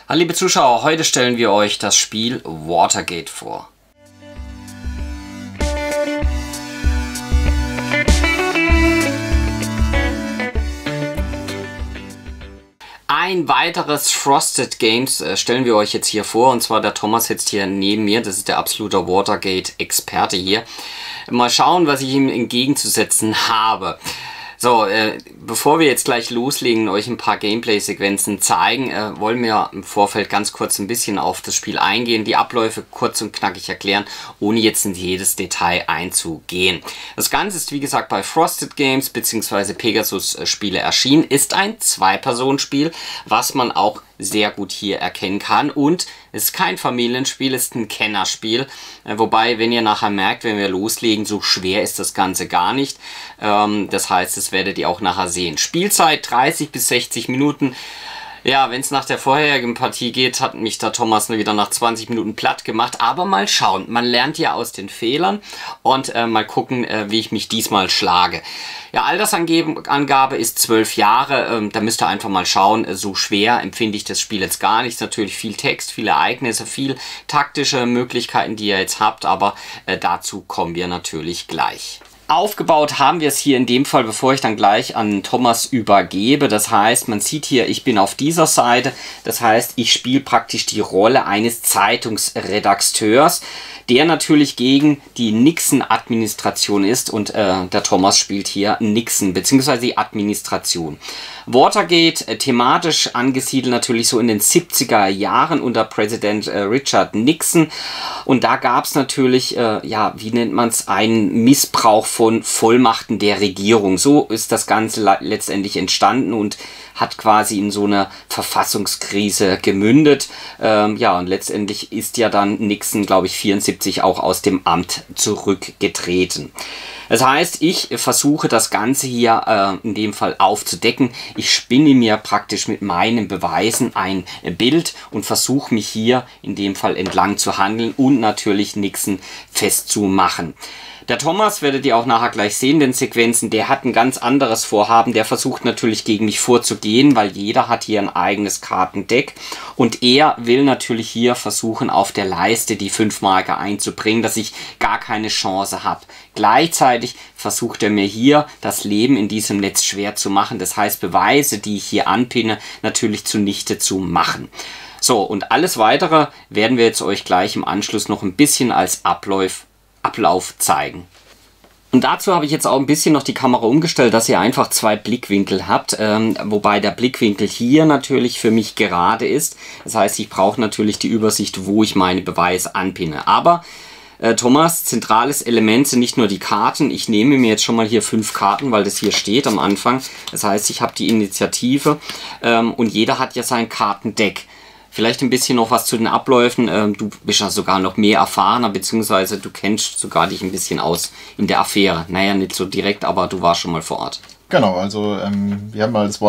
Hallo liebe Zuschauer, heute stellen wir euch das Spiel Watergate vor. Ein weiteres Frosted Games stellen wir euch jetzt hier vor, und zwar der Thomas sitzt hier neben mir, das ist der absolute Watergate-Experte hier. Mal schauen, was ich ihm entgegenzusetzen habe. So, bevor wir jetzt gleich loslegen und euch ein paar Gameplay-Sequenzen zeigen, wollen wir im Vorfeld ganz kurz ein bisschen auf das Spiel eingehen, die Abläufe kurz und knackig erklären, ohne jetzt in jedes Detail einzugehen. Das Ganze ist wie gesagt bei Frosted Games bzw. Pegasus Spiele erschienen, ist ein 2-Personen-Spiel, was man auch sehr gut hier erkennen kann, und es ist kein Familienspiel, es ist ein Kennerspiel, wobei, wenn ihr nachher merkt, wenn wir loslegen, so schwer ist das Ganze gar nicht. Das heißt, das werdet ihr auch nachher sehen. Spielzeit 30 bis 60 Minuten. Ja, wenn es nach der vorherigen Partie geht, hat mich der Thomas nur wieder nach 20 Minuten platt gemacht. Aber mal schauen, man lernt ja aus den Fehlern und mal gucken, wie ich mich diesmal schlage. Ja, Altersangabe ist 12 Jahre, da müsst ihr einfach mal schauen. So schwer empfinde ich das Spiel jetzt gar nicht. Natürlich viel Text, viele Ereignisse, viel taktische Möglichkeiten, die ihr jetzt habt, aber dazu kommen wir natürlich gleich. Aufgebaut haben wir es hier in dem Fall, bevor ich dann gleich an Thomas übergebe. Das heißt, man sieht hier, ich bin auf dieser Seite. Das heißt, ich spiele praktisch die Rolle eines Zeitungsredakteurs, der natürlich gegen die Nixon-Administration ist. Und der Thomas spielt hier Nixon, beziehungsweise die Administration. Watergate, thematisch angesiedelt natürlich so in den 70er Jahren unter Präsident Richard Nixon. Und da gab es natürlich, ja, wie nennt man es, einen Missbrauch von Vollmachten der Regierung. So ist das Ganze letztendlich entstanden und hat quasi in so eine Verfassungskrise gemündet. Ja, und letztendlich ist ja dann Nixon, glaube ich, 74 auch aus dem Amt zurückgetreten. Das heißt, ich versuche das Ganze hier in dem Fall aufzudecken. Ich spinne mir praktisch mit meinen Beweisen ein Bild und versuche mich hier in dem Fall entlang zu handeln und natürlich Nixon festzumachen. Der Thomas, werdet ihr auch nachher gleich sehen, den Sequenzen, der hat ein ganz anderes Vorhaben. Der versucht natürlich gegen mich vorzugehen, weil jeder hat hier ein eigenes Kartendeck. Und er will natürlich hier versuchen, auf der Leiste die 5 Marker einzubringen, dass ich gar keine Chance habe. Gleichzeitig versucht er mir hier das Leben in diesem Netz schwer zu machen. Das heißt, Beweise, die ich hier anpinne, natürlich zunichte zu machen. So, und alles Weitere werden wir jetzt euch gleich im Anschluss noch ein bisschen als Ablauf zeigen. Und dazu habe ich jetzt auch ein bisschen noch die Kamera umgestellt, dass ihr einfach 2 Blickwinkel habt, wobei der Blickwinkel hier natürlich für mich gerade ist. Das heißt, ich brauche natürlich die Übersicht, wo ich meine Beweise anpinne. Aber Thomas, zentrales Element sind nicht nur die Karten. Ich nehme mir jetzt schon mal hier 5 Karten, weil das hier steht am Anfang. Das heißt, ich habe die Initiative und jeder hat ja sein Kartendeck. Vielleicht ein bisschen noch was zu den Abläufen. Du bist ja sogar noch mehr erfahrener, beziehungsweise du kennst sogar dich ein bisschen aus in der Affäre. Naja, nicht so direkt, aber du warst schon mal vor Ort. Genau, also wir haben mal das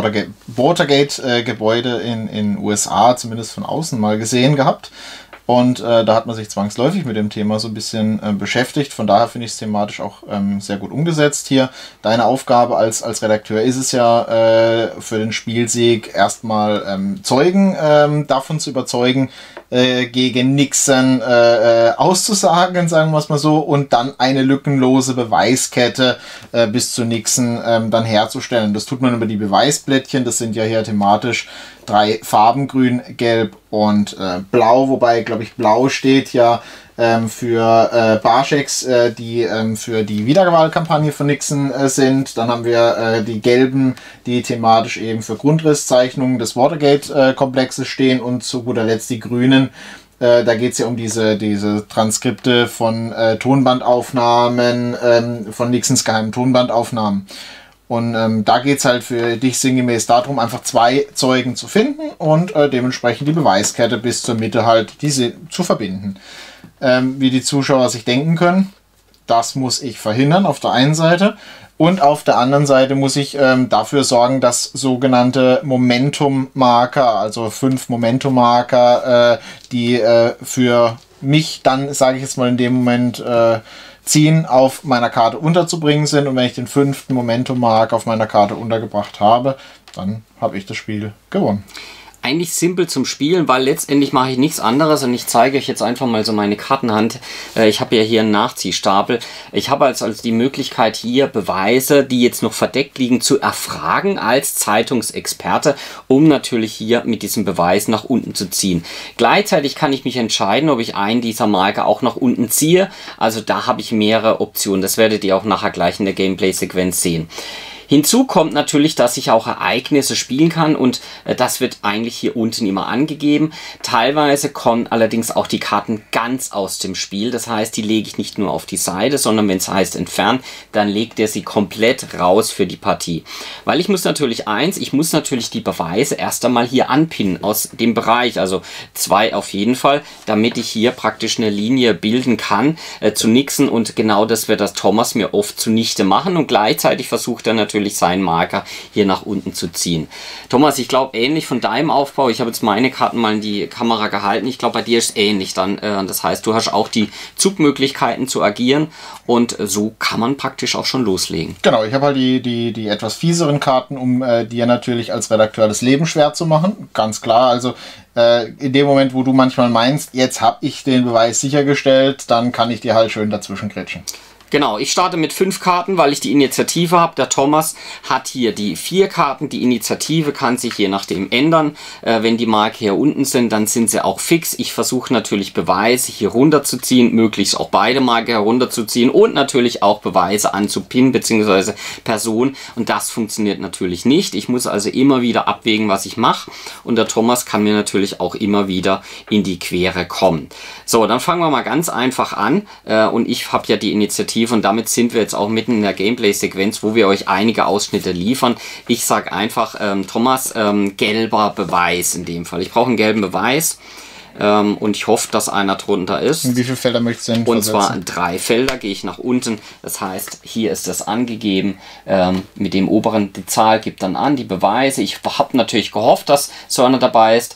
Watergate-Gebäude in USA zumindest von außen mal gesehen gehabt. Und da hat man sich zwangsläufig mit dem Thema so ein bisschen beschäftigt. Von daher finde ich es thematisch auch sehr gut umgesetzt hier. Deine Aufgabe als Redakteur ist es ja für den Spielsieg erstmal Zeugen davon zu überzeugen, gegen Nixon auszusagen, sagen wir es mal so, und dann eine lückenlose Beweiskette bis zu Nixon dann herzustellen. Das tut man über die Beweisblättchen. Das sind ja hier thematisch 3 Farben, grün, gelb und blau, wobei, glaube ich, blau steht ja für Barscheks, die für die Wiederwahlkampagne von Nixon sind. Dann haben wir die gelben, die thematisch eben für Grundrisszeichnungen des Watergate-Komplexes stehen, und zu guter Letzt die grünen. Da geht es ja um diese Transkripte von Tonbandaufnahmen, von Nixons geheimen Tonbandaufnahmen. Und da geht es halt für dich sinngemäß darum, einfach 2 Zeugen zu finden und dementsprechend die Beweiskette bis zur Mitte halt diese zu verbinden. Wie die Zuschauer sich denken können, das muss ich verhindern auf der einen Seite, und auf der anderen Seite muss ich dafür sorgen, dass sogenannte Momentum-Marker, also 5 Momentum-Marker, die für mich dann, sage ich jetzt mal in dem Moment, ziehen, auf meiner Karte unterzubringen sind. Und wenn ich den 5. Momentum-Marker auf meiner Karte untergebracht habe, dann habe ich das Spiel gewonnen. eigentlich simpel zum Spielen, weil letztendlich mache ich nichts anderes und ich zeige euch jetzt einfach mal so meine Kartenhand. Ich habe ja hier einen Nachziehstapel. Ich habe also die Möglichkeit hier Beweise, die jetzt noch verdeckt liegen, zu erfragen als Zeitungsexperte, um natürlich hier mit diesem Beweis nach unten zu ziehen. Gleichzeitig kann ich mich entscheiden, ob ich einen dieser Marker auch nach unten ziehe. Also da habe ich mehrere Optionen. Das werdet ihr auch nachher gleich in der Gameplay-Sequenz sehen. Hinzu kommt natürlich, dass ich auch Ereignisse spielen kann und das wird eigentlich hier unten immer angegeben. Teilweise kommen allerdings auch die Karten ganz aus dem Spiel. Das heißt, die lege ich nicht nur auf die Seite, sondern wenn es heißt entfernen, dann legt er sie komplett raus für die Partie. Weil ich muss natürlich die Beweise erst einmal hier anpinnen aus dem Bereich, also 2 auf jeden Fall, damit ich hier praktisch eine Linie bilden kann zu Nixon und genau das wird das Thomas mir oft zunichte machen und gleichzeitig versucht er natürlich seinen Marker hier nach unten zu ziehen. Thomas, ich glaube ähnlich von deinem Aufbau, ich habe jetzt meine Karten mal in die Kamera gehalten, ich glaube bei dir ist es ähnlich dann, das heißt du hast auch die Zugmöglichkeiten zu agieren und so kann man praktisch auch schon loslegen. Genau, ich habe halt die etwas fieseren Karten, um dir natürlich als Redakteur das Leben schwer zu machen, ganz klar, also in dem Moment, wo du manchmal meinst, jetzt habe ich den Beweis sichergestellt, dann kann ich dir halt schön dazwischen grätschen. Genau, ich starte mit 5 Karten, weil ich die Initiative habe. Der Thomas hat hier die 4 Karten. Die Initiative kann sich je nachdem ändern. Wenn die Marke hier unten sind, dann sind sie auch fix. Ich versuche natürlich Beweise hier runterzuziehen, möglichst auch beide Marken herunterzuziehen und natürlich auch Beweise anzupinnen, beziehungsweise Personen. Und das funktioniert natürlich nicht. Ich muss also immer wieder abwägen, was ich mache. Und der Thomas kann mir natürlich auch immer wieder in die Quere kommen. So, dann fangen wir mal ganz einfach an. Und ich habe ja die Initiative. Und damit sind wir jetzt auch mitten in der Gameplay-Sequenz, wo wir euch einige Ausschnitte liefern. Ich sage einfach, Thomas, gelber Beweis in dem Fall. Ich brauche einen gelben Beweis. Und ich hoffe, dass einer drunter ist. Und wie viele Felder möchtest du denn versetzen? Und zwar 3 Felder, gehe ich nach unten. Das heißt, hier ist das angegeben. Mit dem oberen, die Zahl gibt dann an, die Beweise. Ich habe natürlich gehofft, dass so einer dabei ist.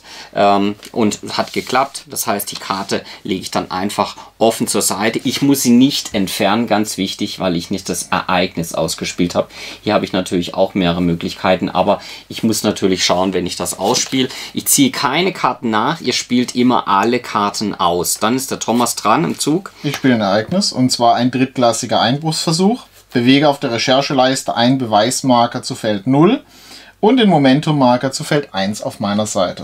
Und hat geklappt. Das heißt, die Karte lege ich dann einfach offen zur Seite. Ich muss sie nicht entfernen, ganz wichtig, weil ich nicht das Ereignis ausgespielt habe. Hier habe ich natürlich auch mehrere Möglichkeiten, aber ich muss natürlich schauen, wenn ich das ausspiele. Ich ziehe keine Karten nach, ihr spielt immer alle Karten aus. Dann ist der Thomas dran im Zug. Ich spiele ein Ereignis, und zwar ein drittklassiger Einbruchsversuch. Bewege auf der Rechercheleiste einen Beweismarker zu Feld 0 und den Momentum-Marker zu Feld 1 auf meiner Seite.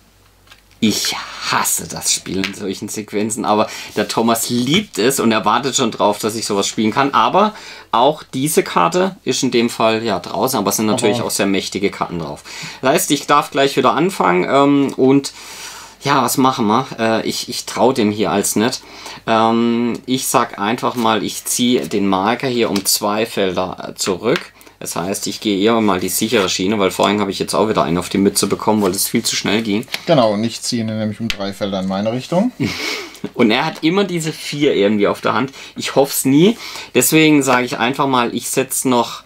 Ich hasse das Spiel in solchen Sequenzen, aber der Thomas liebt es und er wartet schon drauf, dass ich sowas spielen kann. Aber auch diese Karte ist in dem Fall ja draußen, aber es sind natürlich auch sehr mächtige Karten drauf. Das heißt, ich darf gleich wieder anfangen und ja, was machen wir? Ich traue dem hier als nicht. Ich sag einfach mal, ich ziehe den Marker hier um 2 Felder zurück. Das heißt, ich gehe eher mal die sichere Schiene, weil vorhin habe ich jetzt auch wieder einen auf die Mütze bekommen, weil es viel zu schnell ging. Genau, und ich ziehe nämlich um 3 Felder in meine Richtung. Und er hat immer diese 4 irgendwie auf der Hand. Ich hoffe es nie. Deswegen sage ich einfach mal, ich setze noch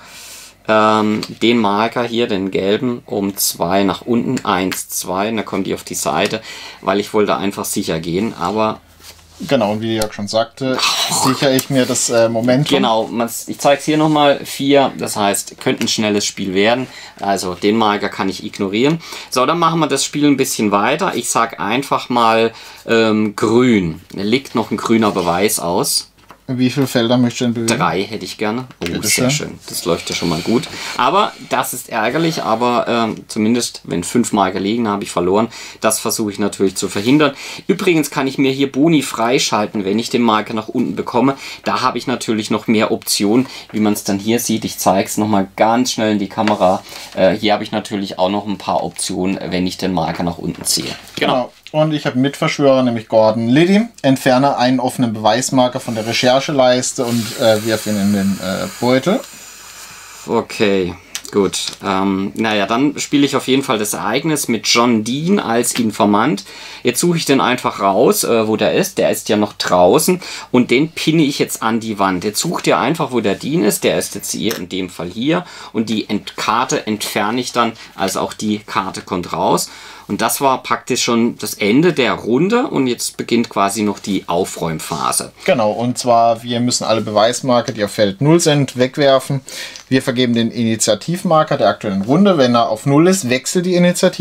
den Marker hier, den gelben, um 2 nach unten. 1, 2, und dann kommt die auf die Seite, weil ich wollte einfach sicher gehen, aber... Genau, und wie Jörg schon sagte, sichere ich mir das Momentum. Genau, ich zeige es hier nochmal, 4, das heißt, könnte ein schnelles Spiel werden. Also den Marker kann ich ignorieren. So, dann machen wir das Spiel ein bisschen weiter. Ich sage einfach mal grün. Da liegt noch ein grüner Beweis aus. Wie viele Felder möchtest du denn bewegen? 3 hätte ich gerne. Oh, sehr schön. Das läuft ja schon mal gut. Aber das ist ärgerlich, aber zumindest, wenn 5 Marker liegen, habe ich verloren. Das versuche ich natürlich zu verhindern. Übrigens kann ich mir hier Boni freischalten, wenn ich den Marker nach unten bekomme. Da habe ich natürlich noch mehr Optionen, wie man es dann hier sieht. Ich zeige es nochmal ganz schnell in die Kamera. Hier habe ich natürlich auch noch ein paar Optionen, wenn ich den Marker nach unten ziehe. Genau. Und ich habe einen Mitverschwörer, nämlich Gordon Liddy. Entferne einen offenen Beweismarker von der Rechercheleiste und wirf ihn in den Beutel. Okay, gut. Naja, dann spiele ich auf jeden Fall das Ereignis mit John Dean als Informant. Jetzt suche ich den einfach raus, wo der ist. Der ist ja noch draußen und den pinne ich jetzt an die Wand. Jetzt sucht ihr einfach, wo der Dean ist. Der ist jetzt hier, in dem Fall hier. Und die Karte entferne ich dann, also auch die Karte kommt raus. Und das war praktisch schon das Ende der Runde und jetzt beginnt quasi noch die Aufräumphase. Genau, und zwar, wir müssen alle Beweismarker, die auf Feld 0 sind, wegwerfen. Wir vergeben den Initiativmarker der aktuellen Runde. Wenn er auf 0 ist, wechselt die Initiative.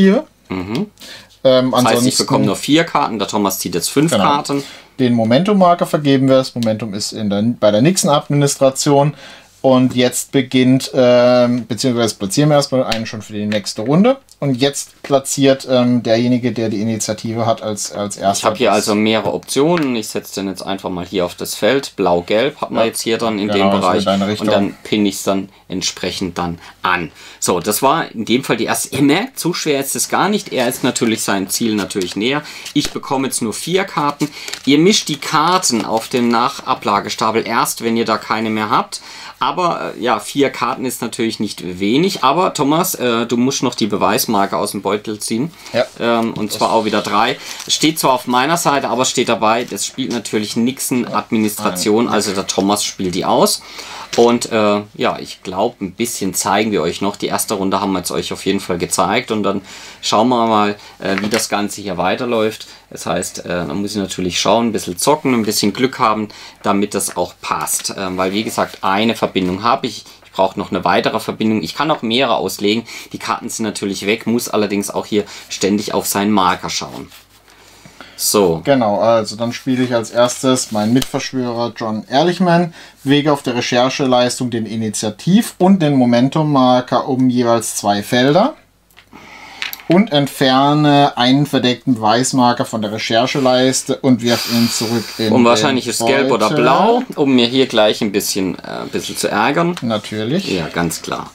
Das heißt, ich bekomme nur 4 Karten, der Thomas zieht jetzt 5 Karten. Den Momentum-Marker vergeben wir. Das Momentum ist bei der nächsten Administration. Und jetzt beginnt, beziehungsweise platzieren wir erstmal einen schon für die nächste Runde. Und jetzt platziert derjenige, der die Initiative hat, als erster. Ich habe hier also mehrere Optionen. Ich setze den jetzt einfach mal hier auf das Feld. Blau-Gelb hat man jetzt hier dann in dem Bereich. Und dann pinne ich es dann entsprechend dann an. So, das war in dem Fall die erste. Ihr merkt, so schwer ist es gar nicht. Er ist natürlich seinem Ziel natürlich näher. Ich bekomme jetzt nur 4 Karten. Ihr mischt die Karten auf dem Nachablagestapel erst, wenn ihr da keine mehr habt. Aber ja, 4 Karten ist natürlich nicht wenig. Aber Thomas, du musst noch die Beweismarke aus dem Beutel ziehen. Ja. Und zwar auch wieder 3. Steht zwar auf meiner Seite, aber steht dabei, das spielt natürlich Nixon Administration. Also der Thomas spielt die aus. Und ja, ich glaube, ein bisschen zeigen wir euch noch. Die erste Runde haben wir jetzt euch auf jeden Fall gezeigt. Und dann schauen wir mal, wie das Ganze hier weiterläuft. Das heißt, da muss ich natürlich schauen, ein bisschen zocken, ein bisschen Glück haben, damit das auch passt. Weil, wie gesagt, eine Verbindung habe ich. Ich brauche noch eine weitere Verbindung. Ich kann auch mehrere auslegen. Die Karten sind natürlich weg, muss allerdings auch hier ständig auf seinen Marker schauen. So. Genau, also dann spiele ich als erstes meinen Mitverschwörer John Ehrlichman, bewege auf der Rechercheleistung den Initiativ- und den Momentum-Marker um jeweils 2 Felder und entferne einen verdeckten Beweismarker von der Rechercheleiste und wirf ihn zurück in und wahrscheinlich ist Gelb oder Blau, um mir hier gleich ein bisschen zu ärgern. Natürlich. Ja, ganz klar.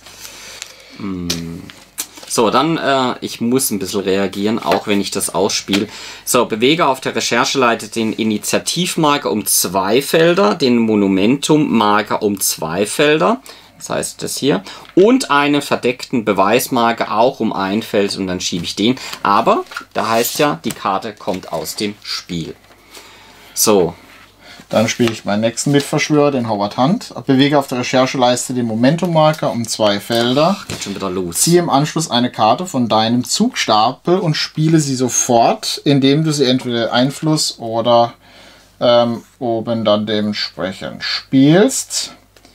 So, dann, ich muss ein bisschen reagieren, auch wenn ich das ausspiele. So, bewege auf der Rechercheleite den Initiativmarker um 2 Felder, den Monumentum-Marker um 2 Felder, das heißt das hier, und einen verdeckten Beweismarker auch um 1 Feld und dann schiebe ich den. Aber, da heißt ja, die Karte kommt aus dem Spiel. So. Dann spiele ich meinen nächsten Mitverschwörer, den Howard Hunt. Bewege auf der Rechercheleiste den Momentum-Marker um 2 Felder. Geht schon wieder los. Ziehe im Anschluss eine Karte von deinem Zugstapel und spiele sie sofort, indem du sie entweder Einfluss oder oben dann dementsprechend spielst.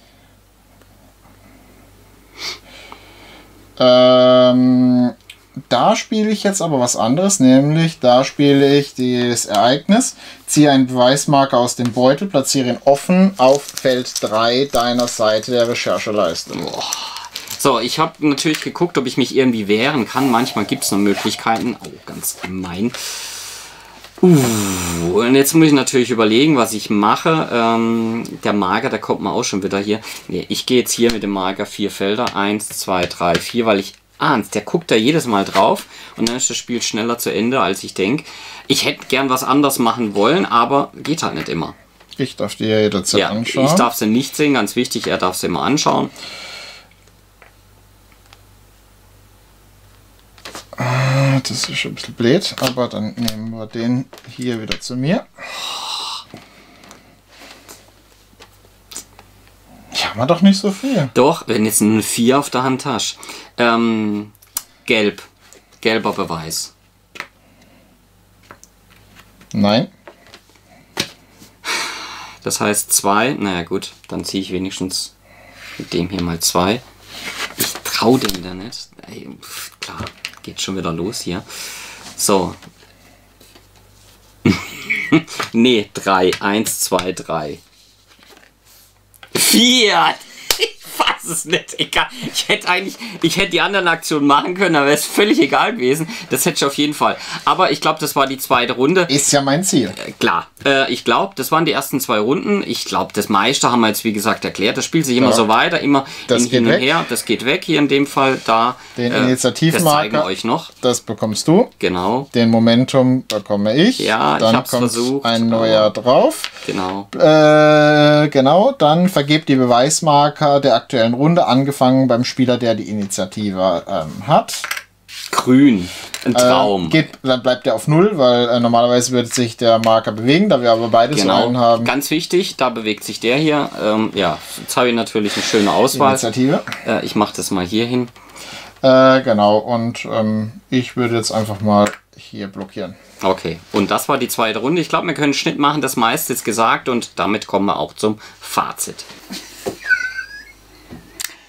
Da spiele ich jetzt aber was anderes, nämlich da spiele ich das Ereignis, ziehe einen Beweismarker aus dem Beutel, platziere ihn offen auf Feld 3 deiner Seite der Rechercheleiste. Boah. So, ich habe natürlich geguckt, ob ich mich irgendwie wehren kann. Manchmal gibt es noch Möglichkeiten. Oh, ganz gemein. Und jetzt muss ich natürlich überlegen, was ich mache. Der Marker, der kommt mir auch schon wieder hier. Nee, ich gehe jetzt hier mit dem Marker 4 Felder. 1, 2, 3, 4, weil ich der guckt da jedes Mal drauf und dann ist das Spiel schneller zu Ende, als ich denke. Ich hätte gern was anderes machen wollen, aber geht halt nicht immer. Ich darf die ja jederzeit anschauen. Ich darf sie nicht sehen, ganz wichtig, er darf sie immer anschauen. Das ist schon ein bisschen blöd, aber dann nehmen wir den hier wieder zu mir. Ich habe doch nicht so viel. Doch, wenn jetzt ein 4 auf der Hand hast. Gelb. Gelber Beweis. Nein. Das heißt 2. Naja gut, dann ziehe ich wenigstens mit dem hier mal 2. Ich traue dem da nicht. Ey, klar, geht schon wieder los hier. So. Nee, 3. 1, 2, 3. 4! Ich fass es nicht. Egal. Ich hätte die anderen Aktionen machen können, aber es ist völlig egal gewesen. Das hätte ich auf jeden Fall. Aber ich glaube, das war die zweite Runde. Ist ja mein Ziel. Klar. Ich glaube, das waren die ersten 2 Runden. Ich glaube, das meiste haben wir jetzt, wie gesagt, erklärt. Das spielt sich immer so weiter, immer hin und her. Das geht weg hier in dem Fall. Da. Den Initiativmarker. Das zeigen wir euch noch. Das bekommst du. Genau. Den Momentum bekomme ich. Ja, dann ich hab's kommt versucht. Ein neuer drauf. Genau. Genau. Dann vergebt die Beweismarker der aktuellen Runde, angefangen beim Spieler, der die Initiative hat. Grün. Ein Traum. Dann bleibt er auf 0, weil normalerweise würde sich der Marker bewegen, da wir aber beide so einen haben. Ganz wichtig, da bewegt sich der hier. Ja, jetzt habe ich natürlich eine schöne Auswahl. Initiative. Ich mache das mal hier hin. Genau, und ich würde jetzt einfach mal hier blockieren. Okay, und das war die zweite Runde. Ich glaube, wir können einen Schnitt machen, das meiste ist gesagt und damit kommen wir auch zum Fazit.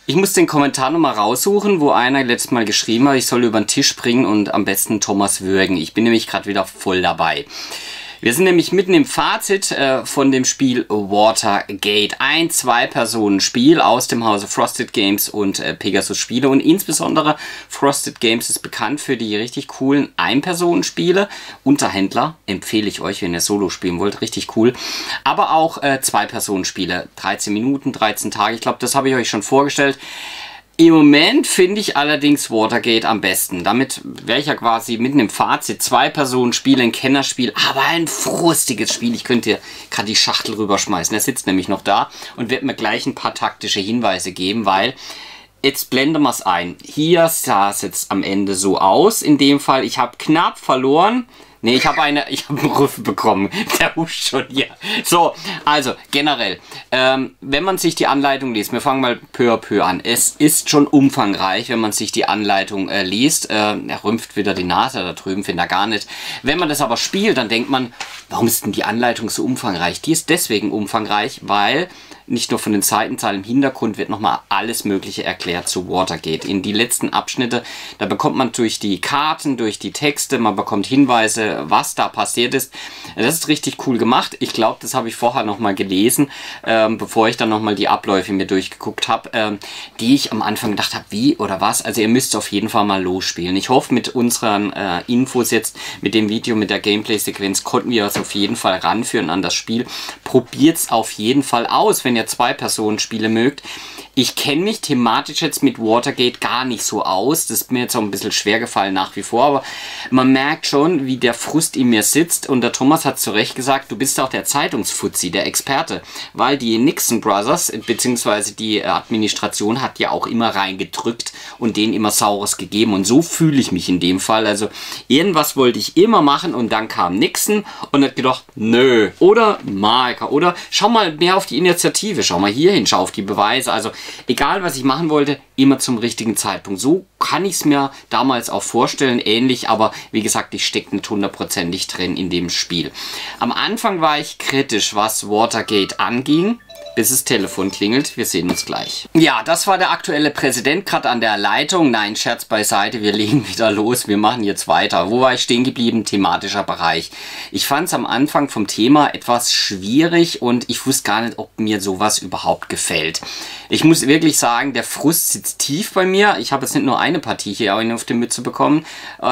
Ich muss den Kommentar nochmal raussuchen, wo einer letztes Mal geschrieben hat, ich soll über den Tisch springen und am besten Thomas würgen. Ich bin nämlich gerade wieder voll dabei. Wir sind nämlich mitten im Fazit von dem Spiel Watergate. Ein Zwei-Personen-Spiel aus dem Hause Frosted Games und Pegasus Spiele. Und insbesondere Frosted Games ist bekannt für die richtig coolen Ein-Personen-Spiele. Unterhändler empfehle ich euch, wenn ihr Solo spielen wollt. Richtig cool. Aber auch Zwei-Personen-Spiele. 13 Minuten, 13 Tage. Ich glaube, das habe ich euch schon vorgestellt. Im Moment finde ich allerdings Watergate am besten. Damit wäre ich ja quasi mitten im Fazit. Zwei-Personen-Spiel, ein Kennerspiel, aber ein frustiges Spiel. Ich könnte gerade die Schachtel rüberschmeißen. Er sitzt nämlich noch da und wird mir gleich ein paar taktische Hinweise geben, weil jetzt blenden wir es ein. Hier sah es jetzt am Ende so aus. In dem Fall, ich habe knapp verloren. Ne, ich habe einen Rüffel bekommen. Der huscht schon hier. So, also generell, wenn man sich die Anleitung liest, wir fangen mal peu à peu an. Es ist schon umfangreich, wenn man sich die Anleitung liest. Er rümpft wieder die Nase da drüben, finde er gar nicht. Wenn man das aber spielt, dann denkt man, warum ist denn die Anleitung so umfangreich? Die ist deswegen umfangreich, weil nicht nur von den Seitenzahlen, im Hintergrund wird nochmal alles Mögliche erklärt zu Watergate. In die letzten Abschnitte, da bekommt man durch die Karten, durch die Texte, man bekommt Hinweise, was da passiert ist. Das ist richtig cool gemacht. Ich glaube, das habe ich vorher nochmal gelesen, bevor ich dann nochmal die Abläufe mir durchgeguckt habe, die ich am Anfang gedacht habe, wie oder was. Also ihr müsst auf jeden Fall mal losspielen. Ich hoffe, mit unseren Infos jetzt, mit dem Video, mit der Gameplay-Sequenz, konnten wir es auf jeden Fall ranführen an das Spiel. Probiert es auf jeden Fall aus, wenn ihr Zwei-Personen-Spiele mögt. Ich kenne mich thematisch jetzt mit Watergate gar nicht so aus. Das ist mir jetzt auch ein bisschen schwer gefallen nach wie vor, aber man merkt schon, wie der Frust in mir sitzt. Und der Thomas hat zu Recht gesagt, du bist auch der Zeitungsfuzzi, der Experte. Weil die Nixon Brothers, beziehungsweise die Administration, hat ja auch immer reingedrückt und denen immer Saures gegeben. Und so fühle ich mich in dem Fall. Also irgendwas wollte ich immer machen und dann kam Nixon und hat gedacht, nö. Oder Marker. Oder schau mal mehr auf die Initiative. Schau mal hier hin, schau auf die Beweise. Also egal, was ich machen wollte, immer zum richtigen Zeitpunkt. So kann ich es mir damals auch vorstellen, ähnlich, aber wie gesagt, ich stecke nicht hundertprozentig drin in dem Spiel. Am Anfang war ich kritisch, was Watergate anging, bis das Telefon klingelt. Wir sehen uns gleich. Ja, das war der aktuelle Präsident gerade an der Leitung. Nein, Scherz beiseite, wir legen wieder los. Wir machen jetzt weiter. Wo war ich stehen geblieben? Thematischer Bereich. Ich fand es am Anfang vom Thema etwas schwierig und ich wusste gar nicht, ob mir sowas überhaupt gefällt. Ich muss wirklich sagen, der Frust sitzt tief bei mir. Ich habe jetzt nicht nur eine Partie hier auf die Mütze bekommen.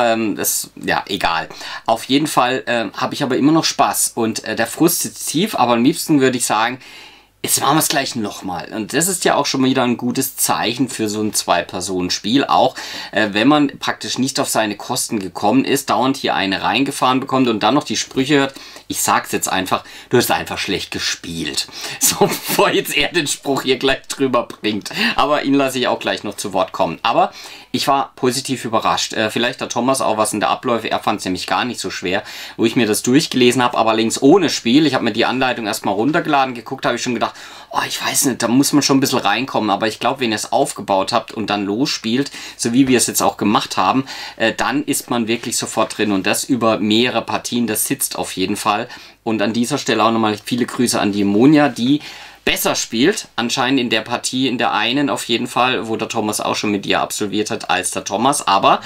Ja, egal. Auf jeden Fall habe ich aber immer noch Spaß und der Frust sitzt tief, aber am liebsten würde ich sagen, jetzt machen wir es gleich nochmal. Und das ist ja auch schon wieder ein gutes Zeichen für so ein Zwei-Personen-Spiel. Auch wenn man praktisch nicht auf seine Kosten gekommen ist, dauernd hier eine reingefahren bekommt und dann noch die Sprüche hört. Ich sag's jetzt einfach, du hast einfach schlecht gespielt. So, bevor jetzt er den Spruch hier gleich drüber bringt. Aber ihn lasse ich auch gleich noch zu Wort kommen. Aber ich war positiv überrascht. Vielleicht hat Thomas auch was in der Abläufe. Er fand es nämlich gar nicht so schwer, wo ich mir das durchgelesen habe, aber allerdings ohne Spiel. Ich habe mir die Anleitung erstmal runtergeladen, geguckt, habe ich schon gedacht, oh, ich weiß nicht, da muss man schon ein bisschen reinkommen. Aber ich glaube, wenn ihr es aufgebaut habt und dann losspielt, so wie wir es jetzt auch gemacht haben, dann ist man wirklich sofort drin. Und das über mehrere Partien, das sitzt auf jeden Fall. Und an dieser Stelle auch nochmal viele Grüße an die Monja, die besser spielt, anscheinend in der Partie, in der einen auf jeden Fall, wo der Thomas auch schon mit ihr absolviert hat, als der Thomas, aber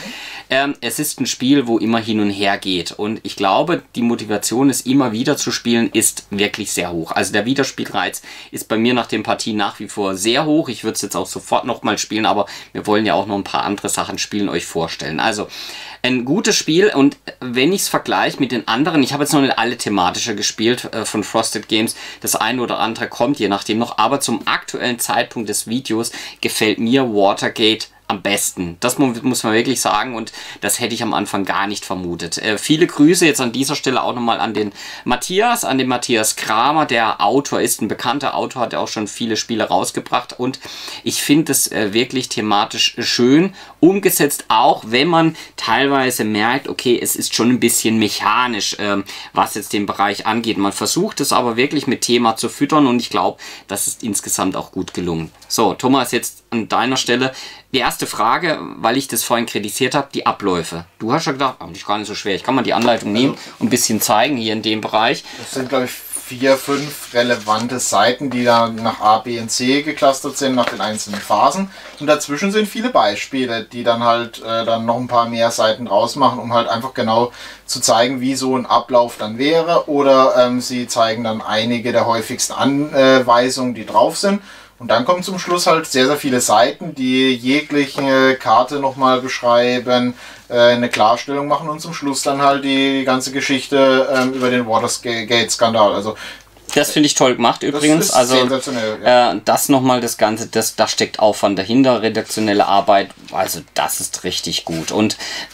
es ist ein Spiel, wo immer hin und her geht und ich glaube, die Motivation, es immer wieder zu spielen, ist wirklich sehr hoch. Also der Wiederspielreiz ist bei mir nach den Partien nach wie vor sehr hoch. Ich würde es jetzt auch sofort nochmal spielen, aber wir wollen ja auch noch ein paar andere Sachen spielen, euch vorstellen. Also ein gutes Spiel und wenn ich es vergleiche mit den anderen, ich habe jetzt noch nicht alle thematische gespielt von Frosted Games, das eine oder andere kommt je nachdem noch, aber zum aktuellen Zeitpunkt des Videos gefällt mir Watergate am besten. Das muss man wirklich sagen und das hätte ich am Anfang gar nicht vermutet. Viele Grüße jetzt an dieser Stelle auch nochmal an den Matthias Kramer, der Autor ist, ein bekannter Autor, hat ja auch schon viele Spiele rausgebracht und ich finde es wirklich thematisch schön umgesetzt, auch wenn man teilweise merkt, okay, es ist schon ein bisschen mechanisch, was jetzt den Bereich angeht. Man versucht es aber wirklich mit Thema zu füttern und ich glaube, das ist insgesamt auch gut gelungen. So, Thomas, jetzt an deiner Stelle die erste Frage, weil ich das vorhin kritisiert habe, die Abläufe. Du hast ja gedacht, eigentlich gar nicht so schwer. Ich kann mal die Anleitung nehmen und ein bisschen zeigen hier in dem Bereich. Das sind, glaube ich, 4, 5 relevante Seiten, die dann nach A, B und C geclustert sind, nach den einzelnen Phasen. Und dazwischen sind viele Beispiele, die dann halt dann noch ein paar mehr Seiten draus machen, um halt einfach genau zu zeigen, wie so ein Ablauf dann wäre. Oder sie zeigen dann einige der häufigsten Anweisungen, die drauf sind. Und dann kommen zum Schluss halt sehr, sehr viele Seiten, die jegliche Karte nochmal beschreiben, eine Klarstellung machen und zum Schluss dann halt die ganze Geschichte über den Watergate-Skandal. Also das finde ich toll gemacht übrigens. Das ist sensationell, ja. Das nochmal das Ganze, da steckt Aufwand dahinter, redaktionelle Arbeit, also das ist richtig gut. Und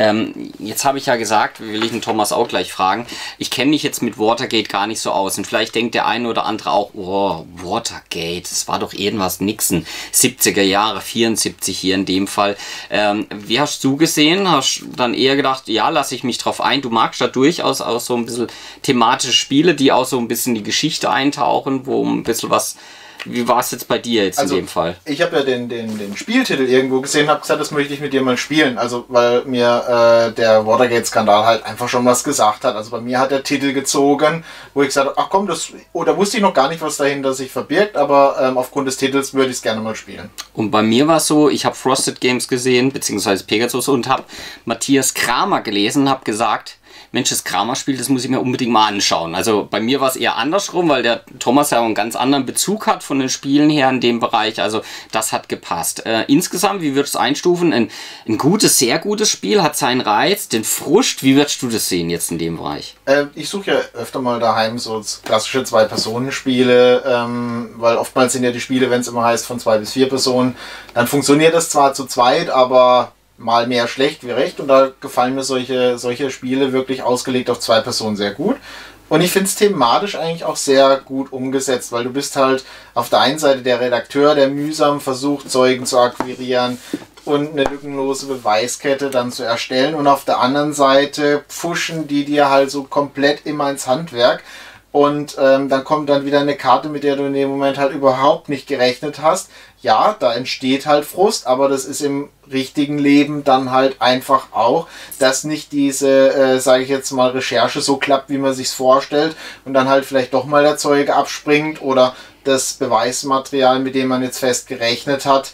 jetzt habe ich ja gesagt, will ich den Thomas auch gleich fragen, ich kenne mich jetzt mit Watergate gar nicht so aus und vielleicht denkt der eine oder andere auch, oh, Watergate, das war doch irgendwas Nixon, 70er Jahre, 74 hier in dem Fall. Wie hast du gesehen? Hast dann eher gedacht, ja, lasse ich mich drauf ein, du magst da durchaus auch so ein bisschen thematische Spiele, die auch so ein bisschen die Geschichte eintauchen, wo ein bisschen was. Wie war es jetzt bei dir jetzt in dem Fall? Ich habe ja den Spieltitel irgendwo gesehen, habe gesagt, das möchte ich mit dir mal spielen. Also weil mir der Watergate-Skandal halt einfach schon was gesagt hat. Also bei mir hat der Titel gezogen, wo ich gesagt habe, ach komm, da wusste ich noch gar nicht, was dahinter sich verbirgt, aber aufgrund des Titels würde ich es gerne mal spielen. Und bei mir war es so, ich habe Frosted Games gesehen, beziehungsweise Pegasus und habe Matthias Kramer gelesen, habe gesagt, Mensch, das Kramer-Spiel, das muss ich mir unbedingt mal anschauen. Also bei mir war es eher andersrum, weil der Thomas ja einen ganz anderen Bezug hat von den Spielen her in dem Bereich. Also das hat gepasst. Insgesamt, wie würdest du es einstufen? Ein gutes, sehr gutes Spiel, hat seinen Reiz, den Frust. Wie würdest du das sehen jetzt in dem Bereich? Ich suche ja öfter mal daheim so klassische 2-Personen-Spiele, weil oftmals sind ja die Spiele, wenn es immer heißt, von 2 bis 4 Personen, dann funktioniert das zwar zu zweit, aber mal mehr schlecht wie recht und da gefallen mir solche Spiele wirklich ausgelegt auf 2 Personen sehr gut. Und ich finde es thematisch eigentlich auch sehr gut umgesetzt, weil du bist halt auf der einen Seite der Redakteur, der mühsam versucht, Zeugen zu akquirieren und eine lückenlose Beweiskette dann zu erstellen und auf der anderen Seite pfuschen die dir halt so komplett immer ins Handwerk. Und dann kommt dann wieder eine Karte, mit der du in dem Moment halt überhaupt nicht gerechnet hast. Ja, da entsteht halt Frust, aber das ist im richtigen Leben dann halt einfach auch, dass nicht diese, sage ich jetzt mal, Recherche so klappt, wie man sich's vorstellt und dann halt vielleicht doch mal der Zeuge abspringt oder das Beweismaterial, mit dem man jetzt fest gerechnet hat,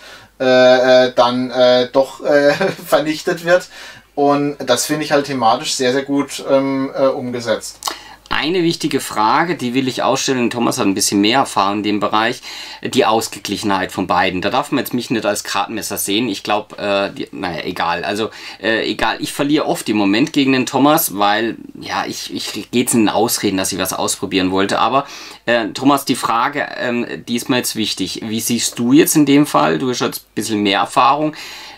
dann doch vernichtet wird. Und das finde ich halt thematisch sehr, sehr gut umgesetzt. Eine wichtige Frage, die will ich ausstellen, Thomas hat ein bisschen mehr Erfahrung in dem Bereich, die Ausgeglichenheit von beiden. Da darf man jetzt mich nicht als Gradmesser sehen. Ich glaube, naja, egal. Also, egal, ich verliere oft im Moment gegen den Thomas, weil, ja, ich gehe jetzt in den Ausreden, dass ich was ausprobieren wollte. Aber, Thomas, die Frage, die ist mir jetzt wichtig. Wie siehst du jetzt in dem Fall? Du hast jetzt ein bisschen mehr Erfahrung.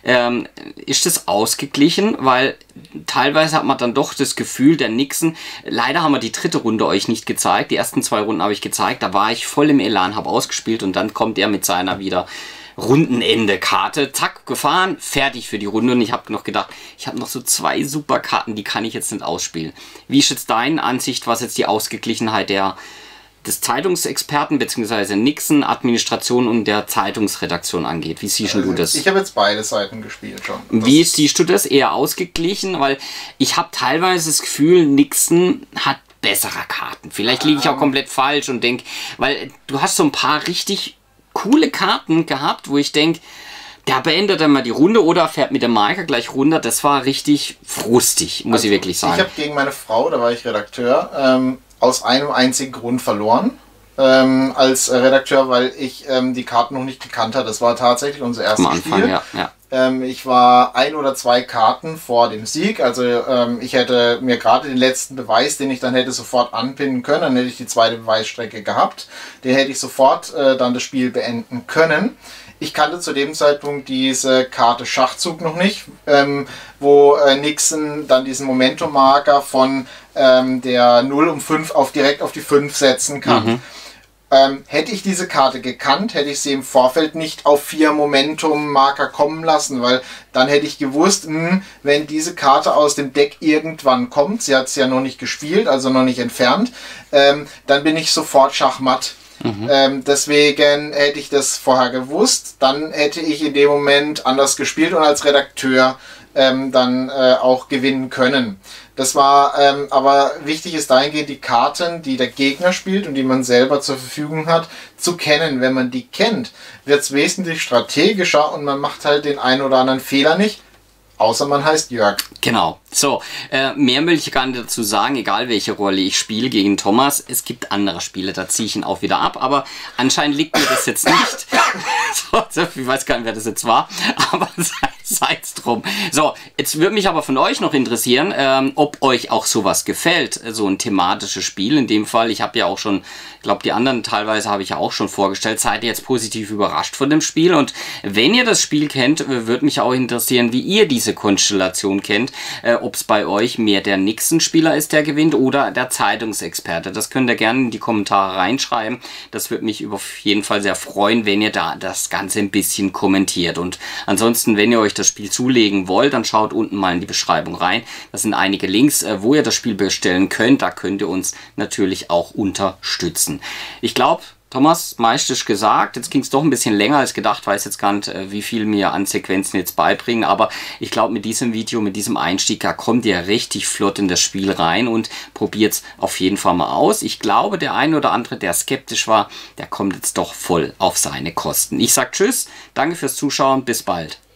Ist das ausgeglichen, weil teilweise hat man dann doch das Gefühl, der Nixon, leider haben wir die dritte Runde euch nicht gezeigt, die ersten 2 Runden habe ich gezeigt, da war ich voll im Elan, habe ausgespielt und dann kommt er mit seiner wieder Rundenende-Karte, zack, gefahren, fertig für die Runde und ich habe noch gedacht, ich habe noch so 2 super Karten, die kann ich jetzt nicht ausspielen. Wie ist jetzt deine Ansicht, was jetzt die Ausgeglichenheit des Zeitungsexperten bzw. Nixon Administration und der Zeitungsredaktion angeht? Wie siehst du das? Ich habe jetzt beide Seiten gespielt schon. Wie siehst du das? Eher ausgeglichen? Weil ich habe teilweise das Gefühl, Nixon hat bessere Karten. Vielleicht liege ich auch komplett falsch und denke, weil du hast so ein paar richtig coole Karten gehabt, wo ich denke, da beendet er mal die Runde oder fährt mit dem Marker gleich runter. Das war richtig frustig, muss ich wirklich sagen. Ich habe gegen meine Frau, da war ich Redakteur, aus einem einzigen Grund verloren als Redakteur, weil ich die Karten noch nicht gekannt hatte. Das war tatsächlich unser erstes Spiel. Ja. Ich war 1 oder 2 Karten vor dem Sieg. Also ich hätte mir gerade den letzten Beweis, den ich dann hätte sofort anpinnen können, dann hätte ich die zweite Beweisstrecke gehabt. Den hätte ich sofort dann das Spiel beenden können. Ich kannte zu dem Zeitpunkt diese Karte Schachzug noch nicht, wo Nixon dann diesen Momentum-Marker von der 0 um 5 direkt auf die 5 setzen kann. Hätte ich diese Karte gekannt, hätte ich sie im Vorfeld nicht auf 4 Momentum-Marker kommen lassen, weil dann hätte ich gewusst, wenn diese Karte aus dem Deck irgendwann kommt, sie hat es ja noch nicht gespielt, also noch nicht entfernt, dann bin ich sofort schachmatt. Deswegen hätte ich das vorher gewusst, dann hätte ich in dem Moment anders gespielt und als Redakteur dann auch gewinnen können. Das war, aber wichtig ist dahingehend, die Karten, die der Gegner spielt und die man selber zur Verfügung hat, zu kennen. Wenn man die kennt, wird es wesentlich strategischer und man macht halt den einen oder anderen Fehler nicht. Außer man heißt Jörg. Genau. So, mehr will ich gar nicht dazu sagen, egal welche Rolle ich spiele gegen Thomas. Es gibt andere Spiele, da ziehe ich ihn auch wieder ab, aber anscheinend liegt mir das jetzt nicht. So, ich weiß gar nicht, wer das jetzt war, aber sei's drum. So, jetzt würde mich aber von euch noch interessieren, ob euch auch sowas gefällt, so ein thematisches Spiel. In dem Fall, ich habe ja auch schon, ich glaube, die anderen teilweise habe ich ja auch schon vorgestellt. Seid ihr jetzt positiv überrascht von dem Spiel? Und wenn ihr das Spiel kennt, würde mich auch interessieren, wie ihr diese Konstellation kennt. Ob es bei euch mehr der Nixon-Spieler ist, der gewinnt, oder der Zeitungsexperte. Das könnt ihr gerne in die Kommentare reinschreiben. Das würde mich auf jeden Fall sehr freuen, wenn ihr da das Ganze ein bisschen kommentiert. Und ansonsten, wenn ihr euch das Spiel zulegen wollt, dann schaut unten mal in die Beschreibung rein. Das sind einige Links, wo ihr das Spiel bestellen könnt. Da könnt ihr uns natürlich auch unterstützen. Ich glaube, Thomas, meistens gesagt, jetzt ging es doch ein bisschen länger als gedacht, weiß jetzt gar nicht, wie viel mir an Sequenzen jetzt beibringen, aber ich glaube, mit diesem Video, mit diesem Einstieg, da kommt ihr richtig flott in das Spiel rein und probiert es auf jeden Fall mal aus. Ich glaube, der ein oder andere, der skeptisch war, der kommt jetzt doch voll auf seine Kosten. Ich sage Tschüss, danke fürs Zuschauen, bis bald.